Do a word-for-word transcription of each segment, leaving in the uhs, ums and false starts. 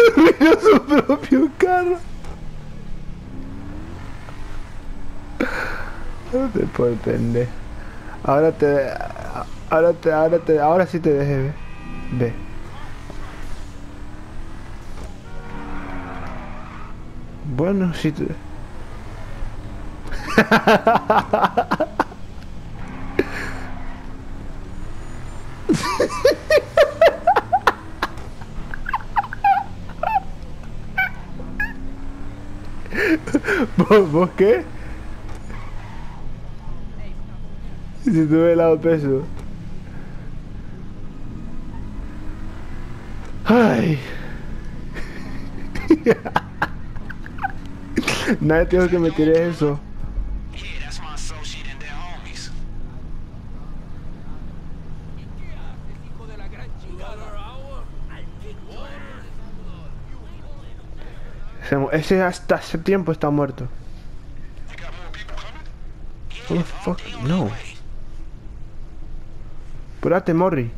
Arruinó su propio carro. No te puedo entender. Ahora te... Ahora te... Ahora te... Ahora sí te dejé ver. Ve. Bueno, sí te... ¿Vos, vos qué? Si tuve el lado peso. Ay. Nadie tengo que me tire eso. Ese hasta hace tiempo está muerto. What the fuck? No. Apúrate, Morri.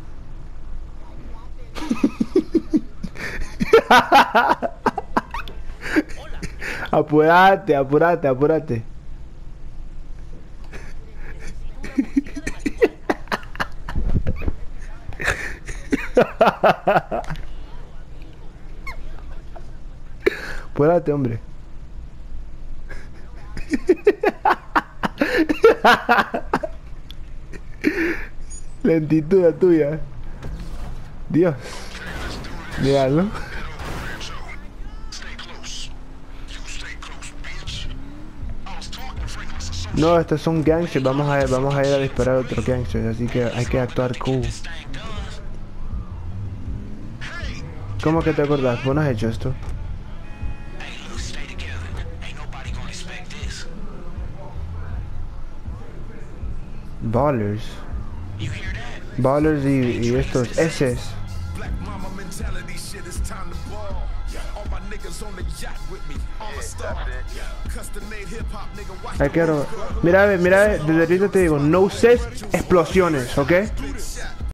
Apúrate, apúrate, apúrate. Apúrate, hombre. Lentitud la tuya. Dios. Míralo. No, estos son gangsters. Vamos a, vamos a ir a disparar a otros gangsters. Así que hay que actuar cool. ¿Cómo que te acordás? ¿Vos no has hecho esto? Ballers. Ballers y, y estos S. Ay, quiero. Mira, mira, desde ahorita te digo, no uses explosiones, ¿ok?